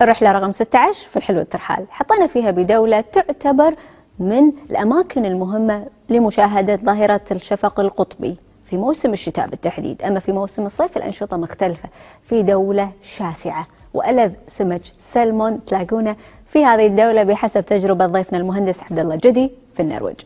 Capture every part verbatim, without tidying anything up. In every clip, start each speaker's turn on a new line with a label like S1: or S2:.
S1: الرحلة رقم ستة عشر في الحلو الترحال حطينا فيها بدولة تعتبر من الأماكن المهمة لمشاهدة ظاهرة الشفق القطبي في موسم الشتاء بالتحديد. أما في موسم الصيف الأنشطة مختلفة في دولة شاسعة، وألذ سمك سلمون تلاقونه في هذه الدولة بحسب تجربة ضيفنا المهندس عبد الله الجدي في النرويج.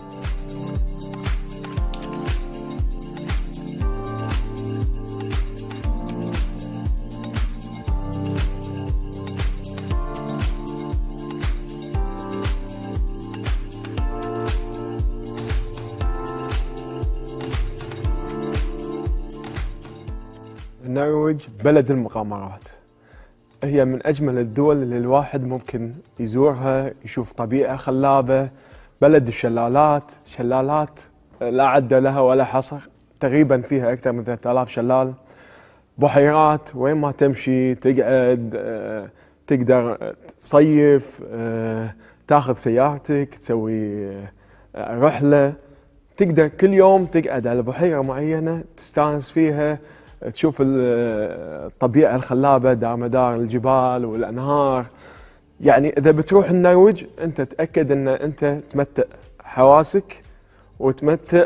S2: النرويج بلد المغامرات، هي من أجمل الدول اللي الواحد ممكن يزورها، يشوف طبيعة خلابة. بلد الشلالات، شلالات لا عد لها ولا حصر، تقريبا فيها أكثر من ثلاثة آلاف شلال. بحيرات وين ما تمشي تقعد، تقدر تصيف، تاخذ سيارتك تسوي رحلة، تقدر كل يوم تقعد على بحيرة معينة تستانس فيها، تشوف الطبيعة الخلابة دار مدار الجبال والأنهار. يعني إذا بتروح النرويج أنت تأكد أن أنت تمتع حواسك وتمتع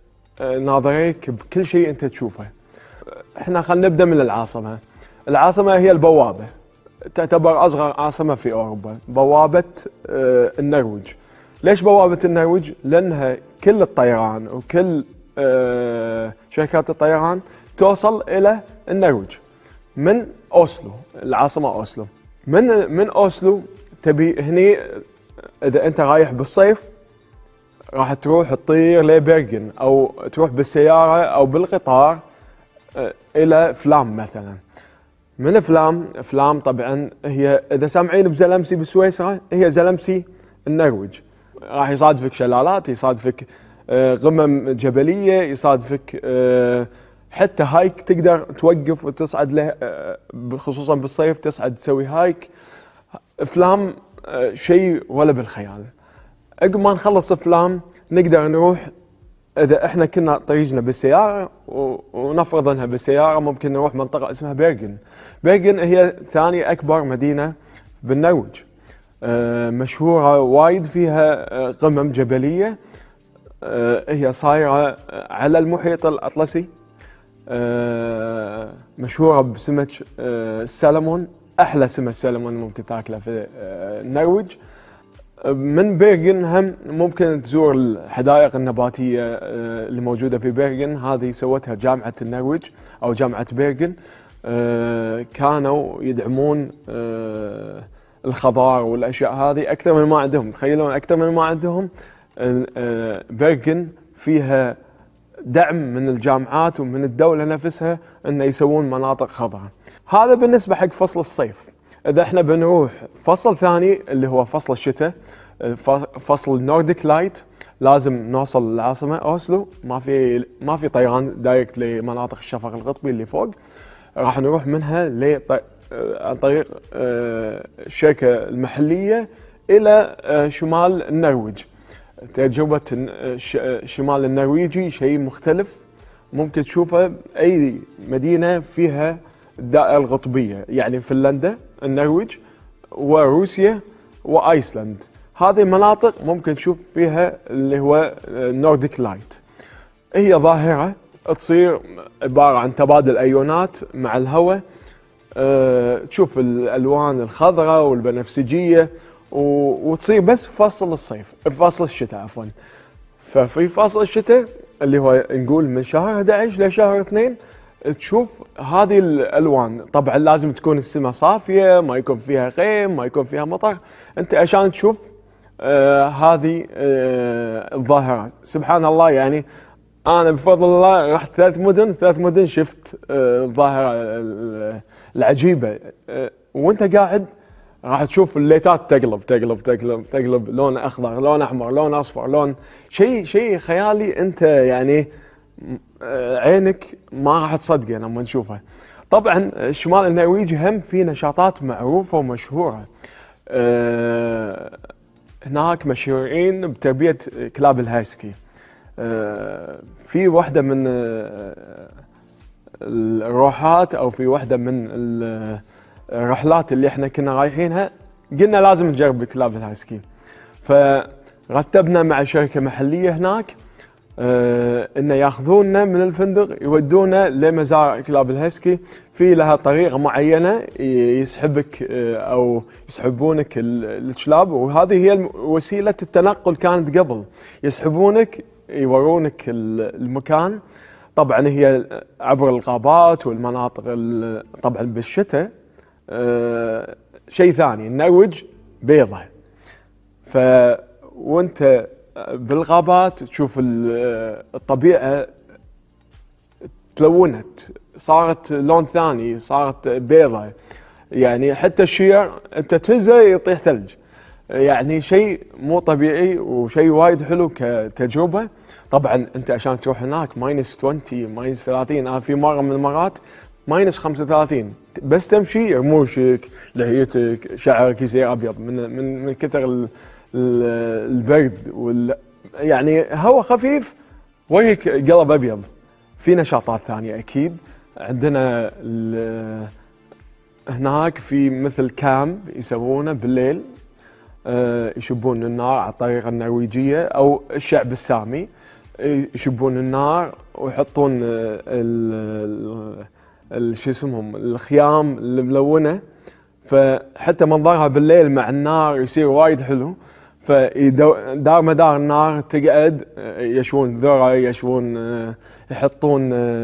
S2: ناظريك بكل شيء أنت تشوفه. إحنا خلينا نبدأ من العاصمة. العاصمة هي البوابة، تعتبر أصغر عاصمة في أوروبا، بوابة النرويج. ليش بوابة النرويج؟ لأنها كل الطيران وكل شركات الطيران توصل إلى النرويج من أوسلو، العاصمة أوسلو. من من أوسلو تبي هني، إذا أنت رايح بالصيف راح تروح تطير لبرغن أو تروح بالسيارة أو بالقطار إلى فلام مثلا. من فلام، فلام طبعا هي إذا سامعين بزلمسي بسويسرا، هي زلمسي النرويج. راح يصادفك شلالات، يصادفك غمم جبلية، يصادفك حتى هايك تقدر توقف وتصعد له، خصوصا بالصيف تصعد تسوي هايك. فلام شيء ولا بالخيال. عقب ما نخلص فلام نقدر نروح، اذا احنا كنا طريقنا بالسياره ونفرض انها بالسياره ممكن نروح منطقه اسمها بيرغن. بيرغن هي ثاني اكبر مدينه بالنرويج، مشهوره وايد، فيها قمم جبليه، هي صايره على المحيط الاطلسي، مشهورة بسمك السلمون، أحلى سمك سلمون ممكن تاكله في النرويج. من بيرغن هم ممكن تزور الحدائق النباتية اللي موجودة في بيرغن، هذه سوتها جامعة النرويج أو جامعة بيرغن. كانوا يدعمون الخضار والأشياء هذه أكثر من ما عندهم، تخيلون أكثر من ما عندهم. بيرغن فيها دعم من الجامعات ومن الدولة نفسها أن يسوون مناطق خضراء. هذا بالنسبة حق فصل الصيف. إذا احنا بنروح فصل ثاني اللي هو فصل الشتاء، فصل نورديك لايت، لازم نوصل للعاصمة أوسلو، ما في ما في طيران دايركت لمناطق الشفق القطبي اللي فوق. راح نروح منها عن طريق الشركة المحلية إلى شمال النرويج. تجربة الشمال النرويجي شيء مختلف، ممكن تشوفه بأي مدينة فيها الدائرة القطبية، يعني فنلندا، النرويج، وروسيا، وآيسلند. هذه المناطق ممكن تشوف فيها اللي هو نورديك لايت. هي ظاهرة تصير عبارة عن تبادل أيونات مع الهواء، أه تشوف الألوان الخضراء والبنفسجية، وتصير بس في فصل الصيف، في فصل الشتاء عفوا. ففي فصل الشتاء اللي هو نقول من شهر أحد عشر لشهر اثنين تشوف هذه الألوان. طبعا لازم تكون السماء صافية، ما يكون فيها غيم، ما يكون فيها مطر، أنت عشان تشوف آه هذه آه الظاهرات. سبحان الله، يعني أنا بفضل الله رحت ثلاث مدن، ثلاث مدن شفت آه الظاهرة العجيبة. آه وأنت قاعد راح تشوف الليتات تقلب تقلب تقلب تقلب، لون اخضر، لون احمر، لون اصفر، لون شيء شيء خيالي. انت يعني عينك ما راح تصدقه لما نشوفه. طبعا شمال النرويج هم في نشاطات معروفه ومشهوره. هناك مشهورين بتربيه كلاب الهاسكي. في واحده من الروحات او في واحده من الرحلات اللي احنا كنا رايحينها قلنا لازم نجرب كلاب الهاسكي. فرتبنا مع شركه محليه هناك آه انه ياخذونا من الفندق يودونا لمزارع كلاب الهاسكي. في لها طريقه معينه يسحبك آه او يسحبونك الكلاب، وهذه هي وسيله التنقل كانت قبل. يسحبونك يورونك المكان، طبعا هي عبر الغابات والمناطق طبعا بالشتاء آه شيء ثاني. النرويج بيضة، ف وانت بالغابات تشوف الطبيعة تلونت، صارت لون ثاني، صارت بيضة. يعني حتى الشير انت تهزه يطيح ثلج، يعني شيء مو طبيعي وشيء وايد حلو كتجربة. طبعا انت عشان تروح هناك ماينس عشرين ماينس ثلاثين، انا في مرة من المرات ماينس خمسة وثلاثين بس تمشي رموشك لحيتك شعرك يصير ابيض من من من كثر ال البرد وال يعني هواء خفيف وجهك قلب ابيض. في نشاطات ثانيه اكيد عندنا هناك، في مثل كامب يسوونه بالليل، يشبون النار على الطريقه النرويجيه او الشعب السامي، يشبون النار ويحطون ال شو اسمهم الخيام الملونه، فحتى منظرها بالليل مع النار يصير وايد حلو. فدار مدار النار تقعد يشون ذرة، يشون يحطون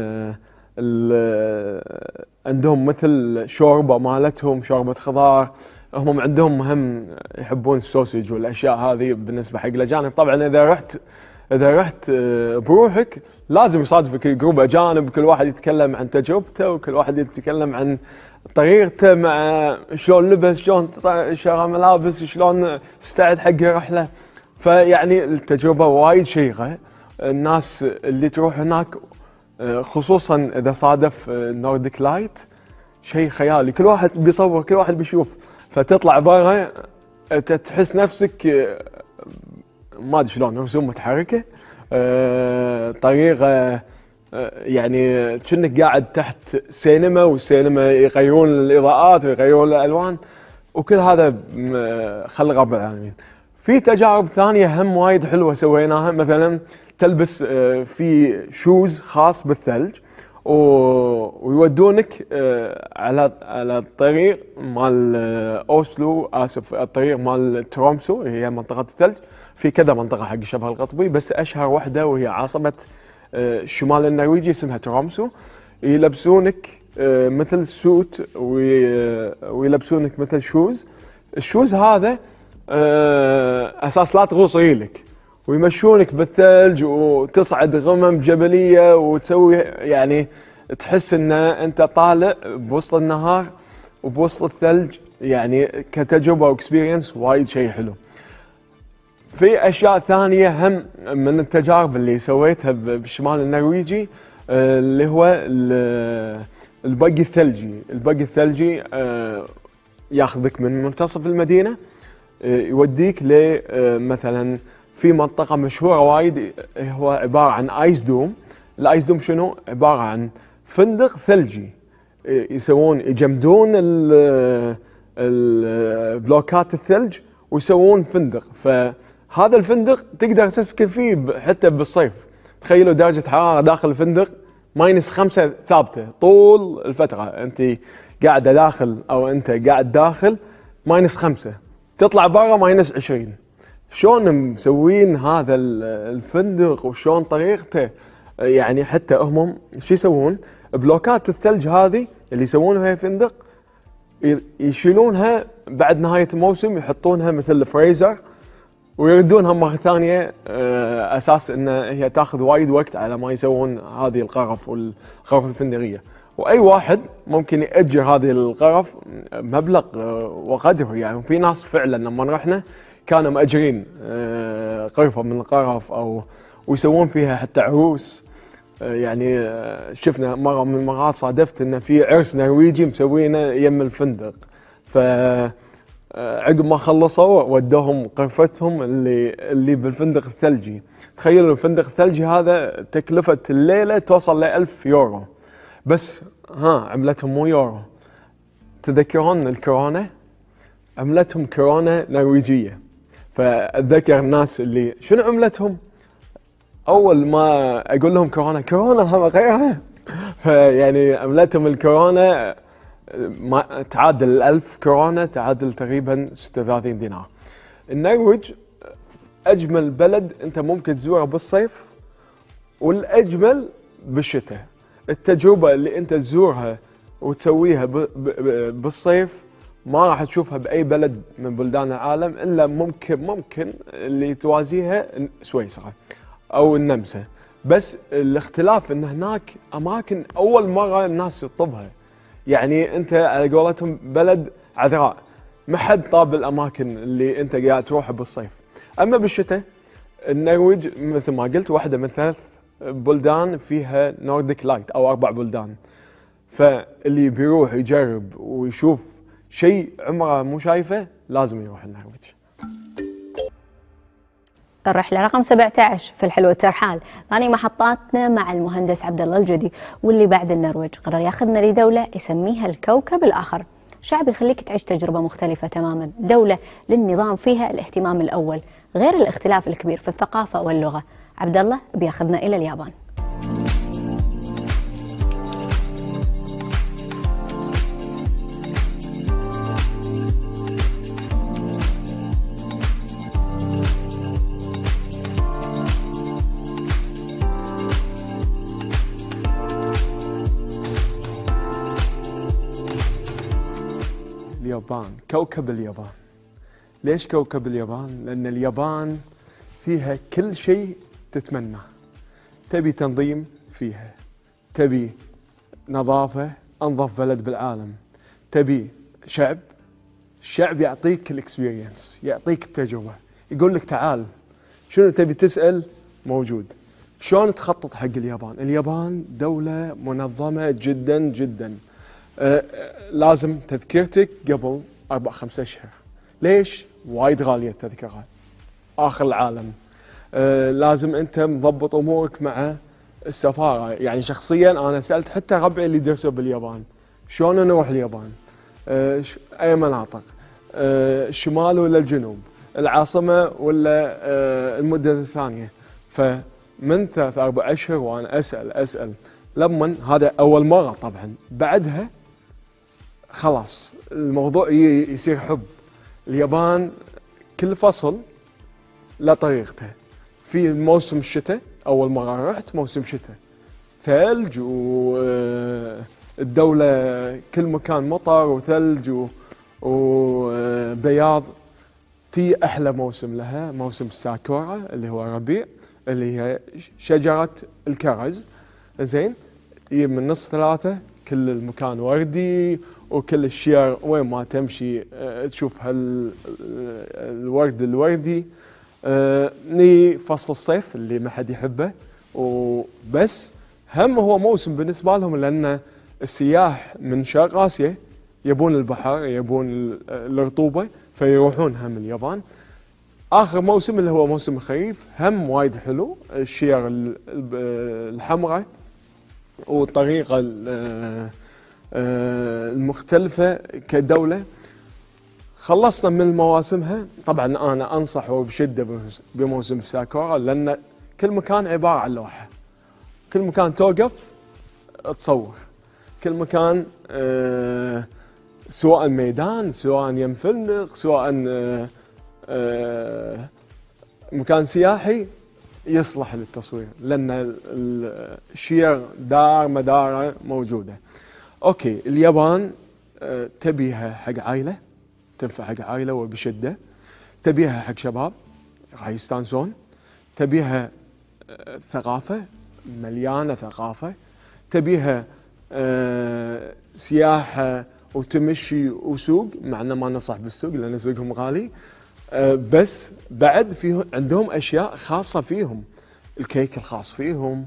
S2: عندهم مثل شوربة مالتهم، شوربة خضار. هم عندهم مهم يحبون السوسج والأشياء هذه بالنسبة حق الأجانب. طبعا إذا رحت إذا رحت بروحك لازم يصادفك جروب أجانب، كل واحد يتكلم عن تجربته وكل واحد يتكلم عن طريقته، مع شلون لبس، شلون شرى ملابس، شلون استعد حق رحله. فيعني التجربه وايد شيقه. الناس اللي تروح هناك خصوصا اذا صادف نورديك لايت شيء خيالي، كل واحد بيصور، كل واحد بيشوف، فتطلع برا تحس نفسك ما ادري شلون رسوم متحركه، طريقه يعني كأنك قاعد تحت سينما، والسينما يغيرون الاضاءات ويغيرون الالوان، وكل هذا خلق رب العالمين. في تجارب ثانيه هم وايد حلوه سويناها، مثلا تلبس في شوز خاص بالثلج ويودونك على على الطريق مال اوسلو، اسف الطريق مال ترومسو، هي منطقه الثلج. في كذا منطقه حق الشبه القطبي، بس اشهر واحده وهي عاصمه الشمال النرويجي اسمها ترومسو. يلبسونك مثل سوت ويلبسونك مثل شوز. الشوز هذا اساس لا تغوص ريلك، ويمشونك بالثلج وتصعد غمم جبليه وتسوي يعني تحس ان انت طالع بوسط النهار وبوسط الثلج، يعني كتجربه واكسبيرينس وايد شيء حلو. في اشياء ثانيه هم من التجارب اللي سويتها بالشمال النرويجي اللي هو البقي الثلجي. البقي الثلجي ياخذك من منتصف المدينه يوديك ل مثلا في منطقه مشهوره وايد، هو عباره عن ايس دوم. الايس دوم شنو؟ عباره عن فندق ثلجي يسوون يجمدون البلوكات الثلج ويسوون فندق. فهذا الفندق تقدر تسكن فيه حتى بالصيف. تخيلوا درجه حراره داخل الفندق ماينس خمسة ثابته طول الفتره، انت قاعده داخل او انت قاعد داخل ماينس خمسة، تطلع برا ماينس عشرين. شلون مسوين هذا الفندق وشلون طريقته؟ يعني حتى هم شو يسوون؟ بلوكات الثلج هذه اللي يسوونها في فندق يشيلونها بعد نهايه الموسم، يحطونها مثل الفريزر ويردونها مره ثانيه، اساس ان هي تاخذ وايد وقت على ما يسوون هذه الغرف والغرف الفندقيه. واي واحد ممكن ياجر هذه الغرف مبلغ وقدره. يعني في ناس فعلا لما رحنا كانوا ماجرين غرفه من الغرف او ويسوون فيها حتى عروس. يعني شفنا مره من المرات صادفت ان في عرس نرويجي مسوينه يم الفندق، ف عقب ما خلصوا ودوهم غرفتهم اللي اللي بالفندق الثلجي. تخيلوا الفندق الثلجي هذا تكلفه الليله توصل ل ألف يورو، بس ها عملتهم مو يورو، تذكرون الكورونا؟ عملتهم كورونا نرويجية. فأتذكر الناس اللي شنو عملتهم؟ أول ما أقول لهم كورونا، كورونا هم غيرها. فيعني عملتهم الكورونا ما تعادل الألف كورونا، تعادل تقريبا ستة وثلاثين دينار. النرويج أجمل بلد أنت ممكن تزوره بالصيف، والأجمل بالشتاء. التجربة اللي أنت تزورها وتسويها بالصيف ما راح تشوفها بأي بلد من بلدان العالم، إلا ممكن ممكن اللي توازيها سويسرا أو النمسا. بس الاختلاف إن هناك أماكن أول مرة الناس تطبها. يعني أنت على قولتهم بلد عذراء، ما حد طاب الأماكن اللي أنت قاعد تروحها بالصيف. أما بالشتاء النرويج مثل ما قلت واحدة من ثلاث بلدان فيها نورديك لايت أو أربع بلدان. فاللي بيروح يجرب ويشوف شيء عمره مو شايفه لازم يروح النرويج.
S1: الرحلة رقم سبعة عشر في الحلو الترحال، ثاني محطاتنا مع المهندس عبد الله الجدي، واللي بعد النرويج قرر ياخذنا لدولة يسميها الكوكب الآخر. شعب يخليك تعيش تجربة مختلفة تماما، دولة للنظام فيها الاهتمام الأول، غير الاختلاف الكبير في الثقافة واللغة. عبد الله بياخذنا إلى اليابان.
S2: اليابان، كوكب اليابان. ليش كوكب اليابان؟ لأن اليابان فيها كل شيء تتمناه. تبي تنظيم فيها، تبي نظافة، أنظف بلد بالعالم، تبي شعب، الشعب يعطيك الاكسبيرينس، يعطيك التجربة، يقول لك تعال شنو تبي تسأل موجود. شلون تخطط حق اليابان؟ اليابان دولة منظمة جدا جدا. آه لازم تذكرتك قبل أربع خمسة أشهر. ليش؟ وايد غالية التذكرة، آخر العالم. آه لازم أنت مضبط أمورك مع السفارة. يعني شخصيا أنا سألت حتى ربعي اللي درسوا باليابان شلون نروح اليابان، آه أي مناطق، آه الشمال ولا الجنوب، العاصمة ولا آه المدن الثانية. فمن ثلاث أربع أشهر وأنا أسأل أسأل لما هذا أول مرة. طبعا بعدها خلاص الموضوع يصير حب. اليابان كل فصل لا طريقته. في موسم الشتاء أول مرة رحت موسم شتاء، ثلج والدولة كل مكان مطر وثلج وبياض. تي أحلى موسم لها موسم الساكورا اللي هو ربيع، اللي هي شجرة الكرز. زين، هي من نص ثلاثة كل المكان وردي، وكل الشير وين ما تمشي تشوف هالورد الوردي. ني فصل الصيف اللي ما حد يحبه، وبس هم هو موسم بالنسبة لهم لأن السياح من شرق آسيا يبون البحر، يبون الرطوبة، فيروحون هم اليابان. آخر موسم اللي هو موسم الخريف هم وايد حلو، الشير الحمراء والطريقة المختلفة كدولة. خلصنا من مواسمها. طبعا أنا أنصح بشدة بموسم ساكورا، لأن كل مكان عبارة عن لوحة، كل مكان توقف تصور، كل مكان سواء ميدان، سواء يم فندق، سواء مكان سياحي يصلح للتصوير، لأن الشير دار مداره موجودة. أوكي، اليابان تبيها حق عائلة، تنفع حق عائلة وبشدة. تبيها حق شباب راح يستانسون. تبيها ثقافة، مليانة ثقافة. تبيها سياحة وتمشي وسوق، مع أنه ما نصح بالسوق لأن سوقهم غالي. بس بعد فيه عندهم أشياء خاصة فيهم، الكيك الخاص فيهم،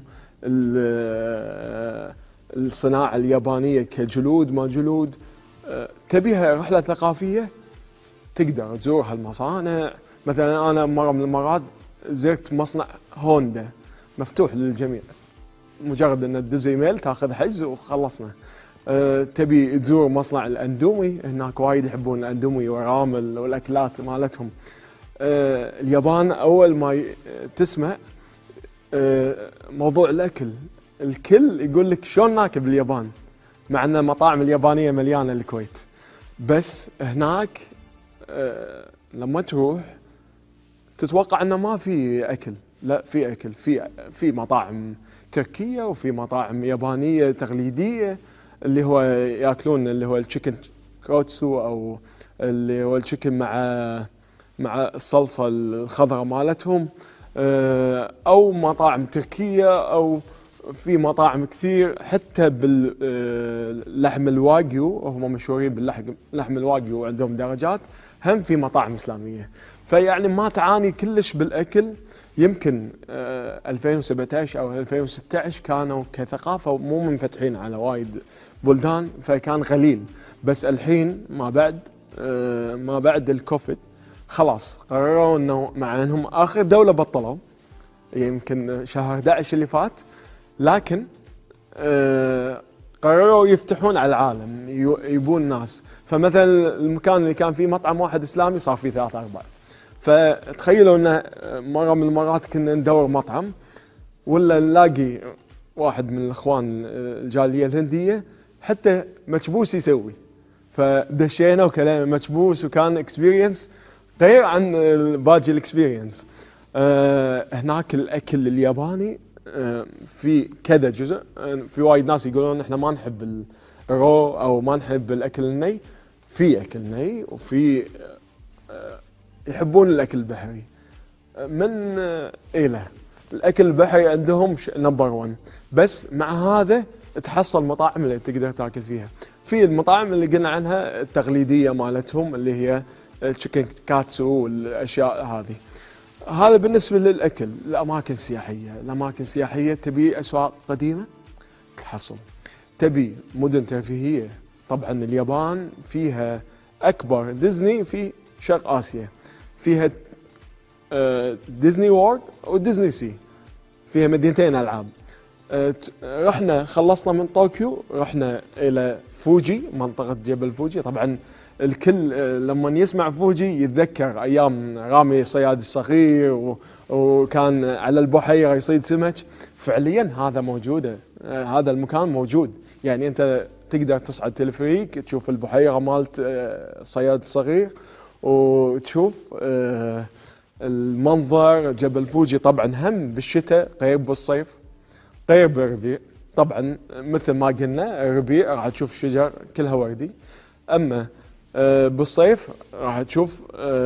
S2: الصناعة اليابانية كجلود ما جلود. تبيها رحلة ثقافية تقدر تزور هالمصانع. مثلا أنا مرة من المرات زرت مصنع هوندا مفتوح للجميع، مجرد أن تدز إيميل تاخذ حجز وخلصنا. أه تبي تزور مصنع الاندومي، هناك وايد يحبون الاندومي والرامل والاكلات مالتهم. أه اليابان اول ما تسمع أه موضوع الاكل، الكل يقول لك شلون ناكل باليابان، مع ان المطاعم اليابانيه مليانه الكويت، بس هناك أه لما تروح تتوقع انه ما في اكل، لا في اكل، في في مطاعم تركيه وفي مطاعم يابانيه تقليديه اللي هو ياكلون اللي هو التشيكن كوتسو او اللي هو التشيكن مع مع الصلصه الخضراء مالتهم، او مطاعم تركيه، او في مطاعم كثير حتى باللحم الواغيو، هم مشهورين باللحم الواغيو وعندهم درجات، هم في مطاعم اسلاميه. فيعني ما تعاني كلش بالاكل. يمكن ألفين وسبعة عشر او ألفين وستة عشر كانوا كثقافه مو منفتحين على وايد بلدان، فكان قليل. بس الحين ما بعد ما بعد الكوفيد خلاص قرروا انه مع انهم اخر دوله بطلوا يمكن شهر أحد عشر اللي فات، لكن قرروا يفتحون على العالم، يبون ناس. فمثلا المكان اللي كان فيه مطعم واحد اسلامي صار فيه ثلاثة أربعة. فتخيلوا ان مره من المرات كنا ندور مطعم ولا نلاقي واحد من الاخوان الجاليه الهنديه حتى مكبوس يسوي، فدشينا وكلام مكبوس، وكان اكسبيرينس غير عن باقي الاكسبيرينس. أه هناك الاكل الياباني أه في كذا جزء. أه في وايد ناس يقولون احنا ما نحب الرو او ما نحب الاكل الني. في اكل ني، وفي أه يحبون الاكل البحري من إله. الاكل البحري عندهم نمبر ون، بس مع هذا تحصل مطاعم اللي تقدر تاكل فيها. في المطاعم اللي قلنا عنها التقليديه مالتهم اللي هي التشيكن كاتسو والاشياء هذه. هذا بالنسبه للاكل. الاماكن السياحيه، الاماكن السياحيه تبي اسواق قديمه تحصل، تبي مدن ترفيهيه. طبعا اليابان فيها اكبر ديزني في شرق اسيا، فيها ديزني وورد وديزني سي، فيها مدينتين العاب. رحنا خلصنا من طوكيو، رحنا الى فوجي، منطقه جبل فوجي. طبعا الكل لما يسمع فوجي يتذكر ايام رامي الصياد الصغير وكان على البحيره يصيد سمك. فعليا هذا موجوده، هذا المكان موجود. يعني انت تقدر تصعد تلفريك تشوف البحيره مالت الصياد الصغير، وتشوف المنظر جبل فوجي. طبعا هم بالشتاء غير بالصيف غير بالربيع. طبعا مثل ما قلنا الربيع راح تشوف شجر كلها وردي، اما بالصيف راح تشوف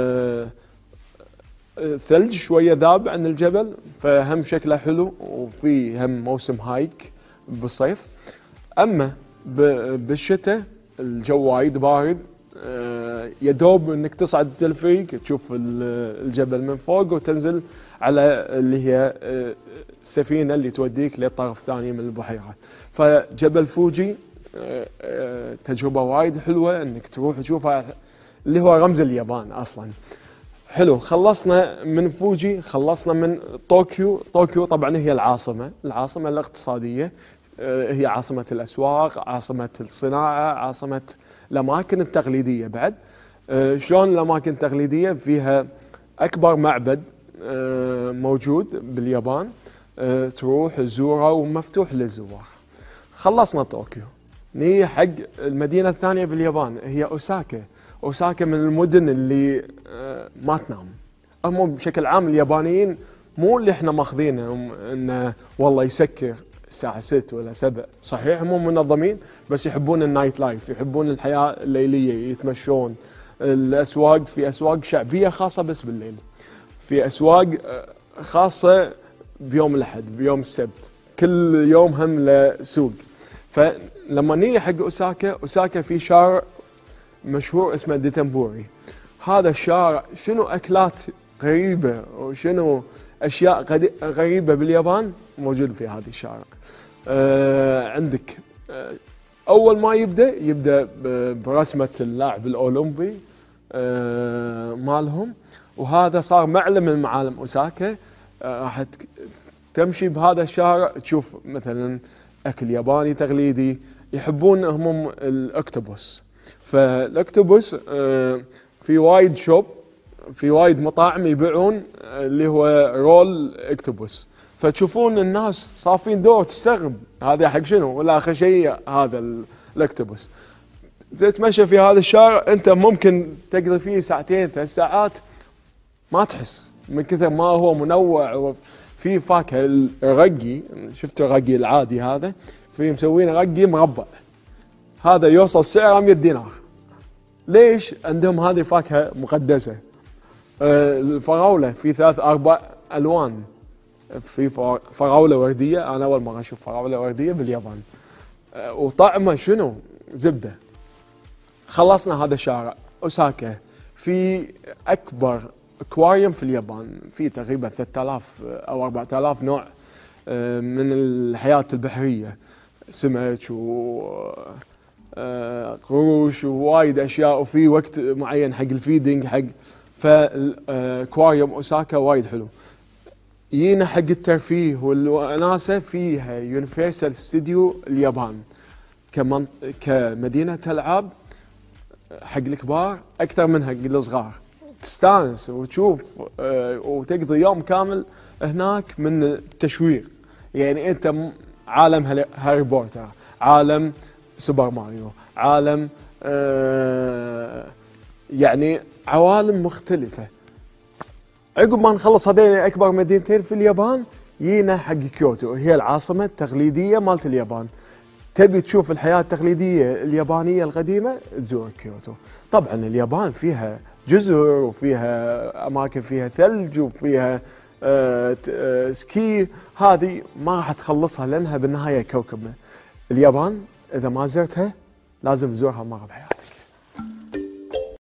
S2: ثلج شويه ذاب عن الجبل، فهم شكله حلو، وفي هم موسم هايك بالصيف. اما بالشتاء الجو وايد بارد، يدوب انك تصعد التلفريق تشوف الجبل من فوق وتنزل على اللي هي السفينه اللي توديك للطرف الثاني من البحيره. فجبل فوجي تجربه وايد حلوه انك تروح تشوفها، اللي هو رمز اليابان اصلا. حلو، خلصنا من فوجي، خلصنا من طوكيو. طوكيو طبعا هي العاصمه، العاصمه الاقتصاديه، هي عاصمه الاسواق، عاصمه الصناعه، عاصمه الأماكن التقليدية. بعد شلون الأماكن التقليدية؟ فيها أكبر معبد موجود باليابان، تروح تزوره ومفتوح للزوار. خلصنا طوكيو، نيجي حق المدينة الثانية باليابان، هي أوساكا. أوساكا من المدن اللي ما تنام. هم بشكل عام اليابانيين مو اللي احنا ماخذينهم انه والله يسكر الساعة ستة ولا سبعة. صحيح هم منظمين، بس يحبون النايت لايف، يحبون الحياة الليلية، يتمشون. الأسواق، في أسواق شعبية خاصة بس بالليل، في أسواق خاصة بيوم الأحد، بيوم السبت، كل يوم هم لسوق. فلما نيجي حق أوساكا، أوساكا في شارع مشهور اسمه ديتنبوري. هذا الشارع شنو أكلات غريبة وشنو أشياء غريبة باليابان موجود في هذا الشارع. آه عندك آه أول ما يبدأ يبدأ برسمة اللاعب الأولمبي آه مالهم، وهذا صار معلم من معالم أوساكا. راح آه تمشي بهذا الشارع تشوف مثلا أكل ياباني تقليدي، يحبون هم الاكتوبوس. فالاكتوبوس آه، في وايد شوب، في وايد مطاعم يبيعون اللي هو رول اكتوبوس. فتشوفون الناس صافين دور تستغرب هذا حق شنو، ولا اخر شيء هذا الاكتوبوس. تتمشى في هذا الشارع انت ممكن تقضي فيه ساعتين ثلاث ساعات ما تحس من كثر ما هو منوع. في فاكهه الرقي، شفت الرقي العادي هذا، في مسوين رقي مربع، هذا يوصل سعره مئة دينار. ليش؟ عندهم هذه فاكهه مقدسه. الفراوله في ثلاث اربع الوان، في فراوله ورديه، انا اول مره اشوف فراوله ورديه باليابان، وطعمه شنو؟ زبده. خلصنا هذا الشارع اوساكا، في اكبر اكواريوم في اليابان، في تقريبا ثلاثة آلاف او أربعة آلاف نوع من الحياه البحريه، سمك و قروش ووايد اشياء، وفي وقت معين حق الفيدنج حق. فاكواريوم اوساكا وايد حلو. يجينا حق الترفيه والوناسه، فيها يونيفرسال ستوديو اليابان كمن... كمدينه العاب حق الكبار اكثر من حق الصغار. تستانس وتشوف وتقضي يوم كامل هناك من التشويق. يعني انت عالم هاري بوتر، عالم سوبر ماريو، عالم آه يعني عوالم مختلفة. عقب ما نخلص هذين أكبر مدينتين في اليابان، جينا حق كيوتو، هي العاصمة التقليدية مالت اليابان. تبي تشوف الحياة التقليدية اليابانية القديمة، تزور كيوتو. طبعا اليابان فيها جزر وفيها أماكن فيها ثلج وفيها آه آه سكي، هذه ما راح تخلصها لأنها بالنهاية كوكبنا. اليابان إذا ما زرتها لازم تزورها مرة بحياتك.